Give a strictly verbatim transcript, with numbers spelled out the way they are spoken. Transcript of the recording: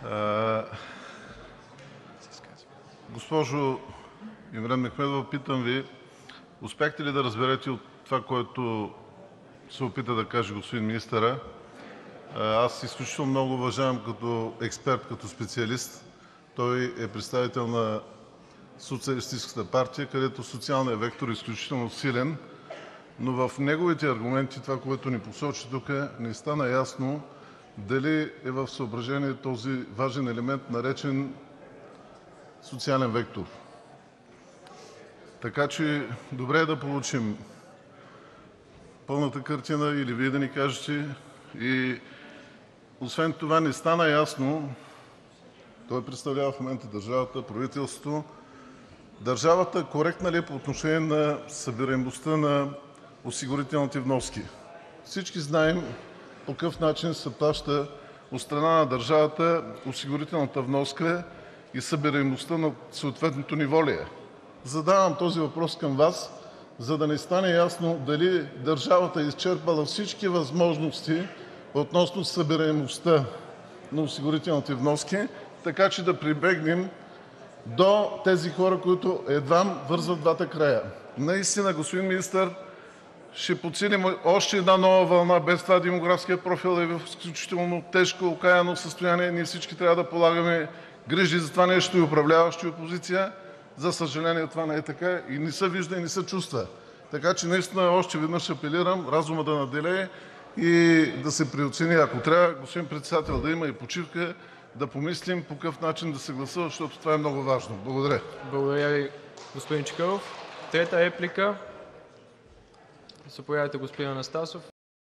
Госпожо Имрен Мехмедова, питам Ви: успяхте ли да разберете от това, което се опита да каже господин министърът? Аз изключително много уважавам като експерт, като специалист. Той е представител на Социалистическата партия, където социалният вектор е изключително силен, но в неговите аргументи, това, което ни посочи тук, не стана ясно дали е в съображение този важен елемент, наречен социален вектор. Така че добре е да получим пълната картина или Вие да ни кажете. И освен това не стана ясно, той представлява в момента държавата, правителството, държавата коректна ли е по отношение на събираемостта на осигурителните вноски? Всички знаем по какъв начин се плаща от страна на държавата осигурителната вноска и събираемостта на съответното ниво ли е? Задавам този въпрос към Вас, за да не стане ясно дали държавата е изчерпала всички възможности относно събираемостта на осигурителните вноски, така че да прибегнем до тези хора, които едвам вързват двата края. Наистина, господин Министър, ще подсилим още една нова вълна. Без това демографският профил е в изключително тежко, окаяно състояние. Ние всички трябва да полагаме грижи за това нещо, и управляващи, и опозиция. За съжаление, това не е така и не се вижда, и не се чувства. Така че наистина още веднъж апелирам разумът да надделее и да се преоцени. Ако трябва, господин Председател, да има и почивка, да помислим по какъв начин да се гласува, защото това е много важно. Благодаря. Благодаря Ви, господин Чакъров. Трета реплика? Заповядайте, господин Анастасов.